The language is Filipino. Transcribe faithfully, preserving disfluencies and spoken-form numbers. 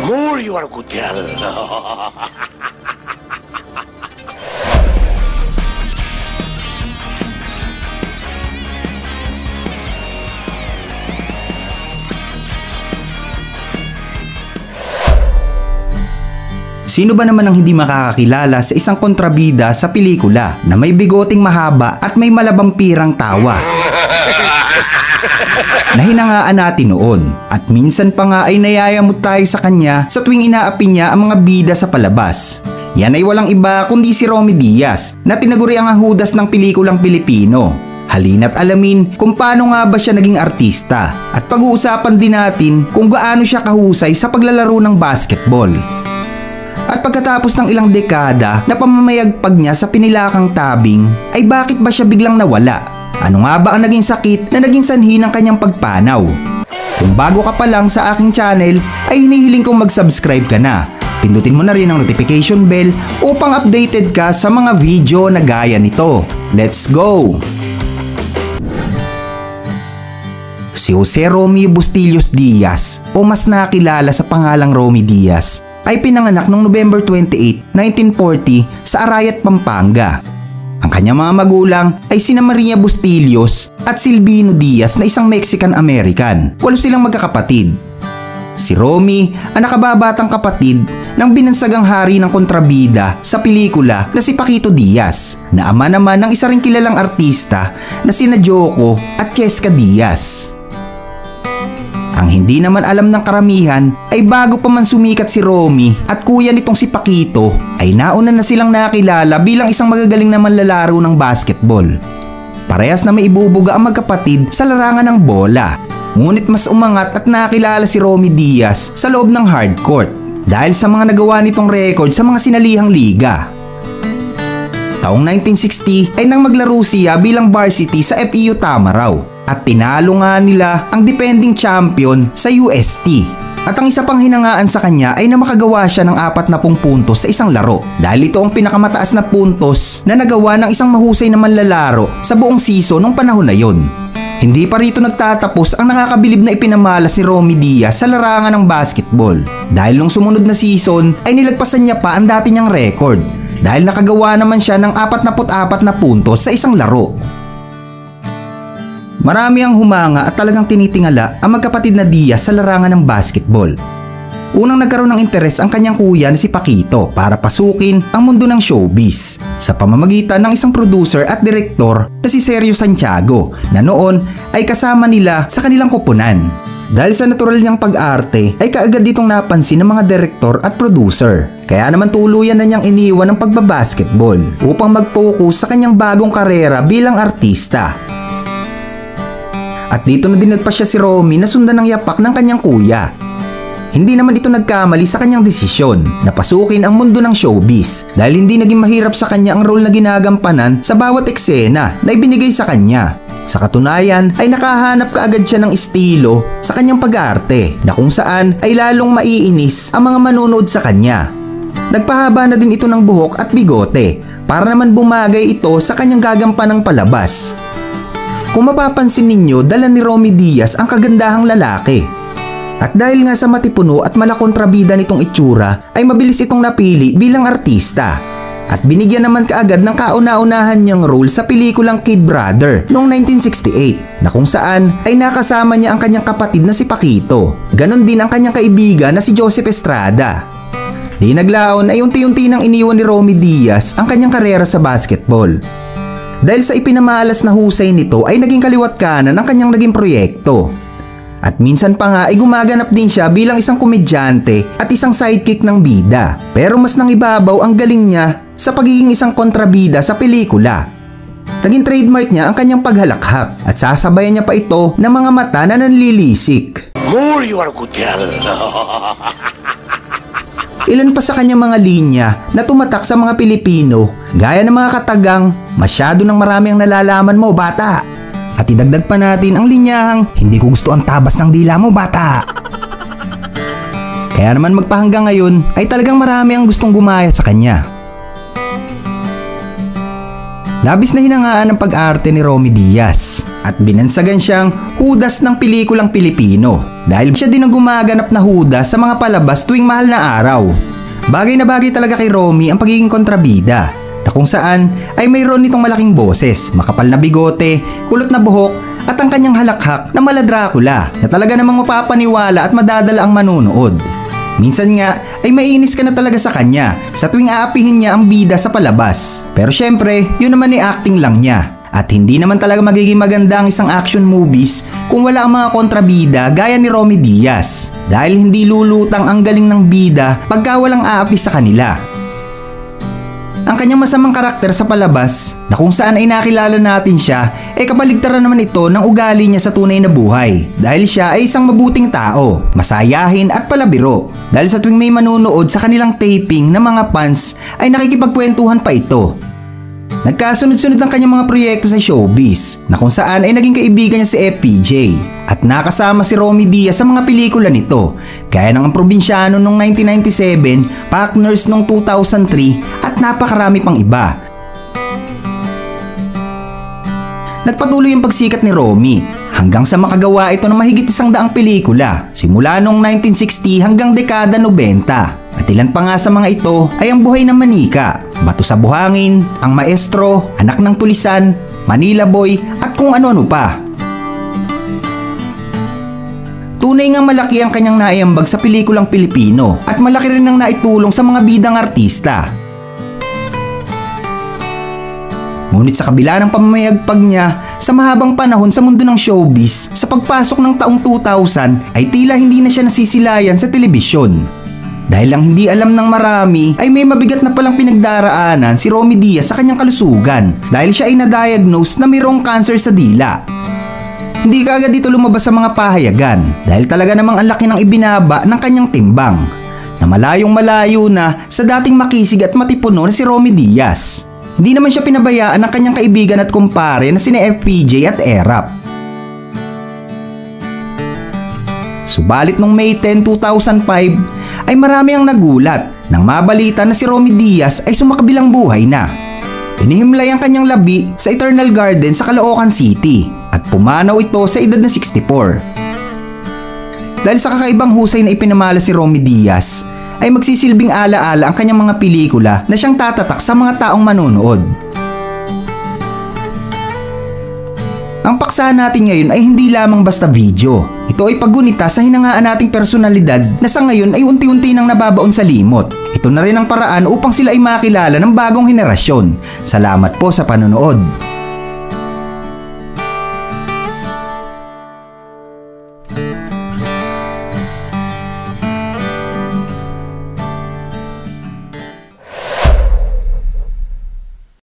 more you are good girl. Sino ba naman ang hindi makakakilala sa isang kontrabida sa pelikula na may bigoting mahaba at may malabampirang tawa? Nahinangaan natin noon at minsan pa nga ay nayayamot tayo sa kanya sa tuwing inaapi niya ang mga bida sa palabas. Yan ay walang iba kundi si Romy Diaz na tinaguri ang hudas ng pelikulang Pilipino. Halina't alamin kung paano nga ba siya naging artista at pag-uusapan din natin kung gaano siya kahusay sa paglalaro ng basketball. At pagkatapos ng ilang dekada na pamamayagpag niya sa pinilakang tabing, ay bakit ba siya biglang nawala? Ano nga ba ang naging sakit na naging sanhi ng kanyang pagpanaw? Kung bago ka pa lang sa aking channel, ay hinihiling kong mag-subscribe ka na. Pindutin mo na rin ang notification bell upang updated ka sa mga video na gaya nito. Let's go! Si Jose Romeo Bustillos Diaz, o mas nakilala sa pangalang Romy Diaz, ay pinanganak noong November twenty-eighth, nineteen forty sa Arayat, Pampanga. Ang kanyang mga magulang ay sina Maria Bustillos at Silvino Diaz na isang Mexican-American. Walo silang magkakapatid. Si Romy ang nakababatang kapatid ng binansagang hari ng kontrabida sa pelikula na si Paquito Diaz, na ama naman ng isa ring kilalang artista na sina Joko at Cheska Diaz. Ang hindi naman alam ng karamihan ay bago pa man sumikat si Romy at kuya nitong si Paquito ay nauna na silang nakilala bilang isang magagaling na manlalaro ng basketball. Parehas na may ibubuga ang magkapatid sa larangan ng bola. Ngunit mas umangat at nakilala si Romy Diaz sa loob ng hardcourt dahil sa mga nagawa nitong record sa mga sinalihang liga. Taong nineteen sixty ay nang maglaro siya bilang varsity sa F E U Tamaraw. At tinalo nga nila ang defending champion sa U S T. At ang isa pang hinangaan sa kanya ay na makagawa siya ng apat na pung puntos sa isang laro, dahil ito ang pinakamataas na puntos na nagawa ng isang mahusay na manlalaro sa buong season ng panahon na yon. Hindi pa rito nagtatapos ang nakakabilib na ipinamalas ni Romy Diaz sa larangan ng basketball, dahil nung sumunod na season ay nilagpasan niya pa ang dati niyang record dahil nakagawa naman siya ng apat na apat na puntos sa isang laro. Marami ang humanga at talagang tinitingala ang magkapatid na Diaz sa larangan ng basketball. Unang nagkaroon ng interes ang kanyang kuya na si Paquito para pasukin ang mundo ng showbiz sa pamamagitan ng isang producer at direktor na si Sergio Santiago, na noon ay kasama nila sa kanilang koponan. Dahil sa natural niyang pag-arte ay kaagad ditong napansin ng mga direktor at producer. Kaya naman tuluyan na niyang iniwan ang pagbabasketball upang mag-focus sa kanyang bagong karera bilang artista. At dito na dinagpa siya si Romy na sundan ng yapak ng kanyang kuya. Hindi naman ito nagkamali sa kanyang desisyon na pasukin ang mundo ng showbiz dahil hindi naging mahirap sa kanya ang role na ginagampanan sa bawat eksena na ibinigay sa kanya. Sa katunayan ay nakahanap kaagad siya ng estilo sa kanyang pag-aarte na kung saan ay lalong maiinis ang mga manonood sa kanya. Nagpahaba na din ito ng buhok at bigote para naman bumagay ito sa kanyang gagampanang palabas. Kung mapapansin ninyo, dala ni Romy Diaz ang kagandahang lalaki. At dahil nga sa matipuno at malakontrabida nitong itsura, ay mabilis itong napili bilang artista. At binigyan naman kaagad ng kauna-unahan niyang role sa pelikulang Kid Brother noong nineteen sixty-eight, na kung saan ay nakasama niya ang kanyang kapatid na si Paquito. Ganon din ang kanyang kaibigan na si Joseph Estrada. Di naglaon ay unti-unti nang iniwan ni Romy Diaz ang kanyang karera sa basketball. Dahil sa ipinamalas na husay nito ay naging kaliwat kanan ang kanyang naging proyekto. At minsan pa nga ay gumaganap din siya bilang isang komedyante at isang sidekick ng bida. Pero mas nangibabaw ang galing niya sa pagiging isang kontrabida sa pelikula. Naging trademark niya ang kanyang paghalakhak at sasabayan niya pa ito ng mga mata na nanlilisik. More you are good girl. Ilan pa sa kanyang mga linya na tumatak sa mga Pilipino, gaya ng mga katagang, "Masyado nang marami ang nalalaman mo, bata." At idagdag pa natin ang linyahang, "Hindi ko gusto ang tabas ng dila mo, bata." Kaya naman magpahanggang ngayon ay talagang marami ang gustong gumaya sa kanya. Labis na hinangaan ang pag-arte ni Romy Diaz at binansagan siyang Judas ng pelikulang Pilipino dahil siya din ang gumaganap na Judas sa mga palabas tuwing mahal na araw. Bagay na bagay talaga kay Romy ang pagiging kontrabida na kung saan ay mayroon nitong malaking boses, makapal na bigote, kulot na buhok at ang kanyang halakhak na mala Dracula na talaga namang mapapaniwala at madadala ang manunood. Minsan nga ay maiinis ka na talaga sa kanya sa tuwing aapihin niya ang bida sa palabas. Pero syempre, yun naman ay acting lang niya. At hindi naman talaga magiging maganda ang isang action movies kung wala ang mga kontrabida gaya ni Romy Diaz. Dahil hindi lulutang ang galing ng bida pagka walang aapi sa kanila. Ang kanyang masamang karakter sa palabas na kung saan ay nakilala natin siya ay kabaligtaran naman ito ng ugali niya sa tunay na buhay dahil siya ay isang mabuting tao, masayahin at palabiro dahil sa tuwing may manunood sa kanilang taping ng mga fans ay nakikipagkwentuhan pa ito. Nagkasunod-sunod ang kanyang mga proyekto sa showbiz na kung saan ay naging kaibigan niya si F P J at nakasama si Romy Diaz sa mga pelikula nito gaya ng Ang Probinsyano noong nineteen ninety-seven, Partners noong two thousand three at napakarami pang iba. Nagpatuloy ang pagsikat ni Romy hanggang sa makagawa ito ng mahigit isang daang pelikula simula noong nineteen sixty hanggang dekada ninety. At ilan pa nga sa mga ito ay Ang Buhay ng Manika, Bato sa Buhangin, Ang Maestro, Anak ng Tulisan, Manila Boy at kung ano-ano pa. Tunay nga malaki ang kanyang naiambag sa pelikulang Pilipino at malaki rin ang naitulong sa mga bidang artista. Ngunit sa kabila ng pamamayagpag niya sa mahabang panahon sa mundo ng showbiz, sa pagpasok ng taong two thousand ay tila hindi na siya nasisilayan sa telebisyon. Dahil lang hindi alam ng marami ay may mabigat na palang pinagdaraanan si Romy Diaz sa kanyang kalusugan dahil siya ay na-diagnose na mayroong cancer sa dila. Hindi kaagad dito lumabas sa mga pahayagan dahil talaga namang ang laki ng ibinaba ng kanyang timbang na malayong malayo na sa dating makisig at matipuno na si Romy Diaz. Hindi naman siya pinabayaan ng kanyang kaibigan at kumpare na sina F P J at Erap. Subalit noong May tenth, two thousand five ay marami ang nagulat nang mabalita na si Romy Diaz ay sumakabilang buhay na. Inihimlay ang kanyang labi sa Eternal Garden sa Caloocan City at pumanaw ito sa edad na sixty-four. Dahil sa kakaibang husay na ipinamala si Romy Diaz ay magsisilbing alaala ang kanyang mga pelikula na siyang tatatak sa mga taong manonood. Ang paksa natin ngayon ay hindi lamang basta video. Ito ay paggunita sa hinangaan nating personalidad na sa ngayon ay unti-unti nang nababaon sa limot. Ito na rin ang paraan upang sila ay makilala ng bagong henerasyon. Salamat po sa panonood.